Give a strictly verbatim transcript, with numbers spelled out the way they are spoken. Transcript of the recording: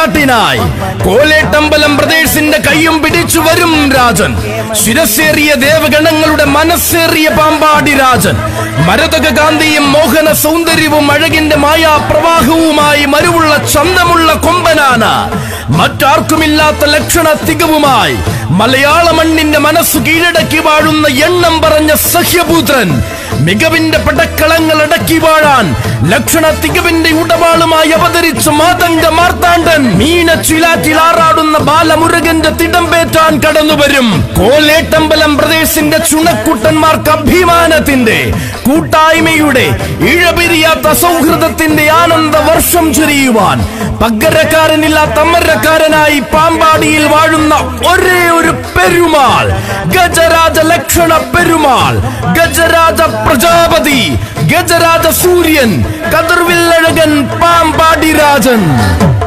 ായി കോലേട്ടമ്പലം ബ്രദേഴ്സിന്റെ കയ്യും പിടിച്ചു വരും രാജൻ. ശിരസേറിയ ദേവഗണങ്ങളുടെ മനസ്സേറിയ പാമ്പാടി രാജൻ. മരതക കാന്തിയും മോഹന സൗന്ദര്യവും അഴകിന്റെ മായാപ്രവാഹവുമായി മരുവുള്ള ചന്തമുള്ള കൊമ്പനാന. മറ്റാർക്കുമില്ലാത്ത ലക്ഷണ തികവുമായി മലയാള മണ്ണിന്റെ മനസ്സു കീഴടക്കി വാഴുന്ന എണ്ണം പറഞ്ഞ സഹ്യപുത്രൻ. മികവിന്റെ പടക്കളങ്ങൾ അടക്കി വാഴാൻ ലക്ഷണ തികവിന്റെ ഉടവാളുമായി അവതരിച്ച മാതംഗ മാർത്താണ്ഡൻ. മീനച്ചിലാറ്റിലാറാടുന്ന ബാലമുരുകന്റെ തിടമ്പേറ്റാൻ കടന്നുവരും. കോലേട്ടമ്പലം ബ്രദേഴ്സിന്റെ ചുണക്കുട്ടന്മാർക്ക് അഭിമാനത്തിന്റെ കൂട്ടായ്മയുടെ ഇഴപിരിയാത്ത സൗഹൃദത്തിന്റെ ആനന്ദ വർഷം ചൊരിയുവാൻ പകരക്കാരനില്ലാത്ത അമരക്കാരനായി പാമ്പാടിയിൽ വാഴുന്ന ഒരേ ഒരു പെരുമാൾ, ഗജരാജ ലക്ഷണ പെരുമാൾ, ഗജരാജ പ്രജാപതി, ഗജരാജ സൂര്യൻ, കതിർവില്ലഴകൻ പാമ്പാടി രാജൻ.